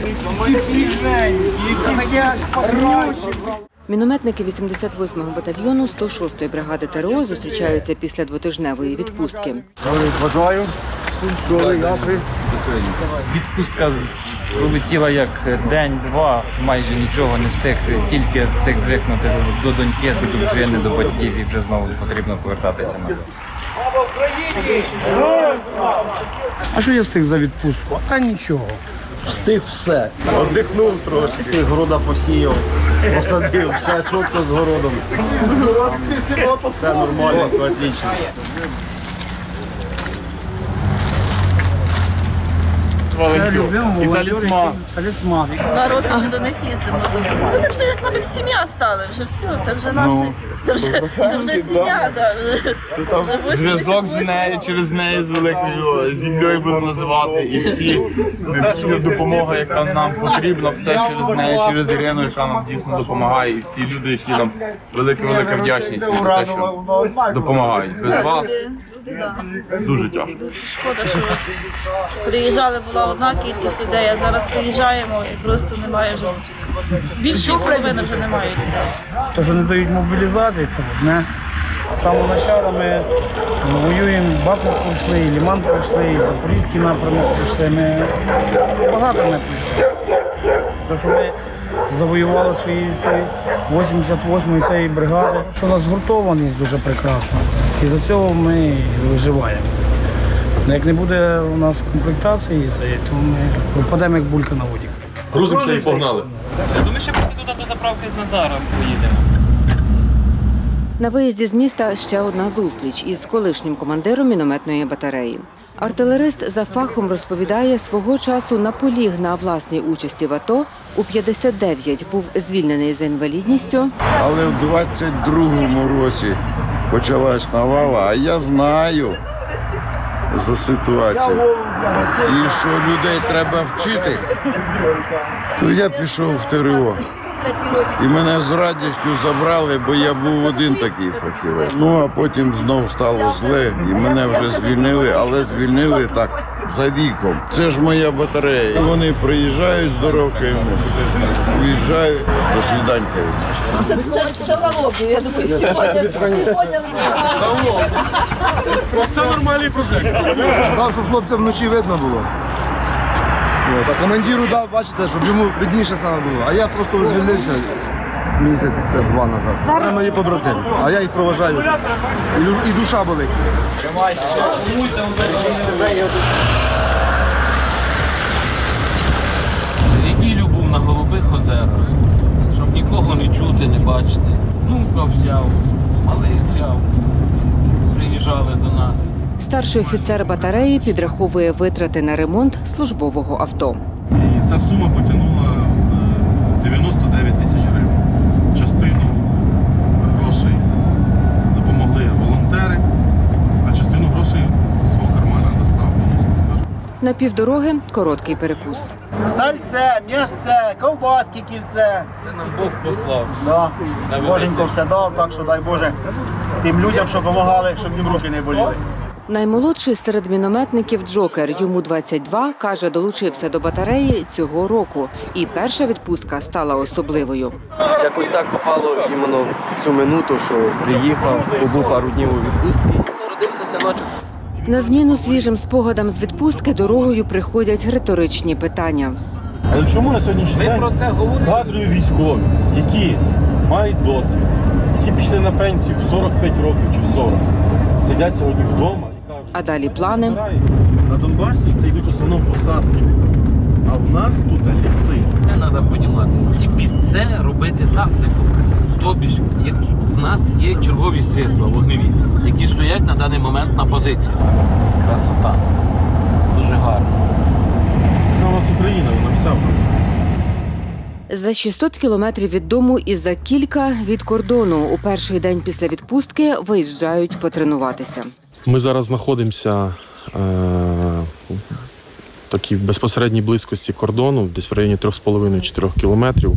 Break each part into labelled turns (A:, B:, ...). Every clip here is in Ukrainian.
A: Всі свіженькі,
B: Мінометники 88-го батальйону 106-ї бригади ТРО зустрічаються після двотижневої відпустки.
A: Бажаю.
C: Відпустка пролетіла як день-два, майже нічого не встиг, тільки встиг звикнути до доньки, до дружини, до батьків і вже знову потрібно повертатися назад.
A: А що я встиг за відпустку? А нічого.
D: Встиг все. Оддихнув трошки. Встиг города посіяв, посадив, все чітко з городом. Все нормально, отлично.
A: І талісман.
E: Народ ми до них їздимо. Вони вже як навіть сім'я стали, вже все, це вже наші, це вже сім'я.
F: Зв'язок з нею, через неї з великою землею будемо називати. І всі необхідна допомога, яка нам потрібна, все через неї, через Ірину, яка нам дійсно допомагає. І всі люди, які нам велика вдячність за те, що допомагають. Без вас дуже тяжко.
E: Шкода, що приїжджали, була одна кількість людей, а зараз приїжджаємо і просто немає вже. Більшої половини вже немає людей.
A: То, що не дають мобілізації, це одне. З самого початку ми воюємо, Бахмут пройшли, і Лиман пройшли, і Запорізький напрямок пройшли. Ми багато не пройшли. Тому що ми завоювали свої 88-ї цієї бригади. Що у нас згуртованість дуже прекрасна. І за цього ми виживаємо. Як не буде у нас комплектації, то ми пропадемо як булька на воді.
F: Грузимося і погнали.
C: Я думаю, що поки туди до заправки з Назаром поїдемо.
B: На виїзді з міста ще одна зустріч із колишнім командиром мінометної батареї. Артилерист за фахом розповідає, свого часу наполіг на власній участі в АТО. У 59 був звільнений за інвалідністю.
G: Але в 22-му році почалась навала, а я знаю за ситуацію. І що людей треба вчити, то я пішов в ТРО. І мене з радістю забрали, бо я був один такий фахівець. Ну, а потім знов стало зле, і мене вже звільнили, але звільнили так, за віком. Це ж моя батарея. Вони приїжджають з дорогою, уїжджають, до свиданька.
E: Це налоги, я думаю, сьогодні.
F: Це нормальний прожект.
D: Дав, щоб хлопцям вночі видно було. А командиру дав, бачите, щоб йому видніше саме було. А я просто звільнився місяць, це 2 назад. Це мої побратими. А я їх проважаю. І душа болить.
C: Неділю був на Голубих озерах, щоб нікого не чути, не бачити. Внука взяв, малий взяв, приїжджали до нас.
B: Старший офіцер батареї підраховує витрати на ремонт службового авто.
F: І ця сума потягнула 99 тисяч гривень. Частину грошей допомогли волонтери, а частину грошей з свого кармана достав.
B: На півдороги короткий перекус.
D: Сальце, м'ясце, ковбаски, кільце.
C: Це нам Бог послав.
D: Да. Боженько все дав, так що дай Боже тим людям, що допомагали, щоб їм руки не боліли.
B: Наймолодший серед мінометників Джокер, йому 22, каже, долучився до батареї цього року. І перша відпустка стала особливою.
H: Якось так попало іменно в цю минуту, що приїхав, побув пару днів у відпустці. Народився синочок.
B: На зміну свіжим спогадам з відпустки дорогою приходять риторичні питання.
I: Але чому на сьогоднішній день кадрові військові, які мають досвід, які пішли на пенсію в 45 років чи в 40, сидять сьогодні вдома і кажуть,
B: А далі плани.
F: На Донбасі це йдуть в основному посадки, а в нас тут ліси.
C: Це треба розуміти. І під це робити тактику. Тобі ж, як в нас є чергові средства вогневі, які стоять на даний момент на позиції. Красота. Дуже гарно.
F: У нас Україна, вона вся в нас.
B: За 600 кілометрів від дому і за кілька від кордону у перший день після відпустки виїжджають потренуватися.
J: Ми зараз знаходимося в такій безпосередній близькості кордону, десь в районі 3,5-4 кілометрів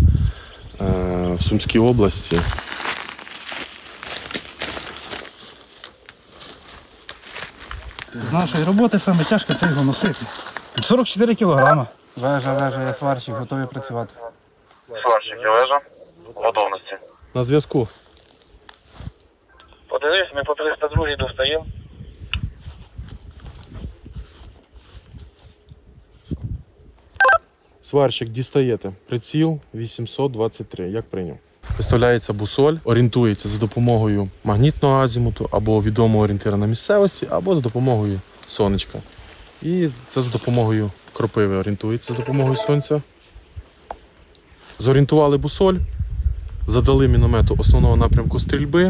J: в Сумській області.
A: З нашої роботи саме тяжко це його носити. 44 кілограма. Вежа, я сварщик, готовий працювати.
K: Сварщик, я вежа. В готовності.
J: На зв'язку.
K: Подивись, ми по 302 достаємо.
J: Сварщик, дістаєте. Приціл 823. Як прийняв? Виставляється бусоль, орієнтується за допомогою магнітного азімуту або відомого орієнтира на місцевості, або за допомогою сонечка. І це за допомогою кропиви орієнтується за допомогою сонця. Зорієнтували бусоль, задали міномету основного напрямку стрільби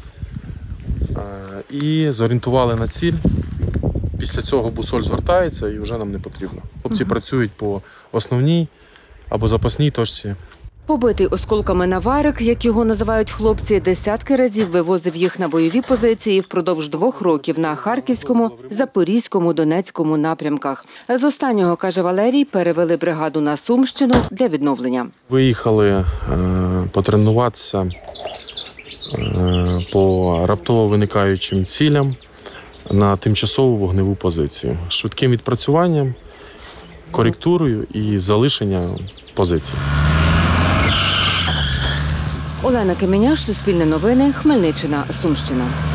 J: і зорієнтували на ціль. Після цього бусоль згортається і вже нам не потрібно. Хлопці працюють по основній або запасній точці.
B: Побитий осколками наварик, як його називають хлопці, десятки разів вивозив їх на бойові позиції впродовж 2 років на Харківському, Запорізькому, Донецькому напрямках. З останнього, каже Валерій, перевели бригаду на Сумщину для відновлення.
J: Виїхали потренуватися по раптово виникаючим цілям на тимчасову вогневу позицію. Швидким відпрацюванням, коректурою і залишення позиції.
B: Олена Кеміняш, Суспільне новини, Хмельниччина, Сумщина.